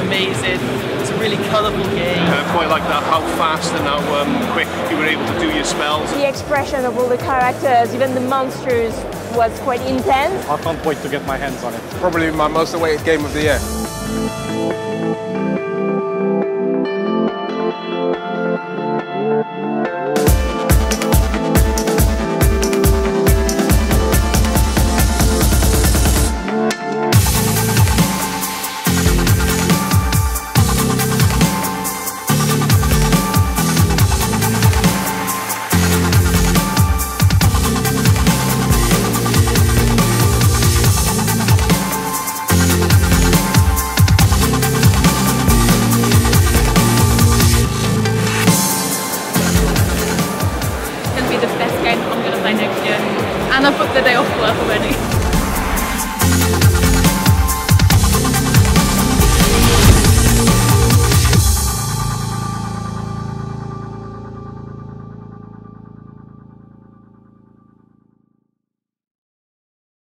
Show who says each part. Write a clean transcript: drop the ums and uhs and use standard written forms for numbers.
Speaker 1: amazing. It's a really colourful game.
Speaker 2: I quite like that, how fast and how quick you were able to do your spells.
Speaker 3: The expression of all the characters, even the monsters, was quite intense.
Speaker 4: I can't wait to get my hands on it.
Speaker 5: Probably my most awaited game of the year.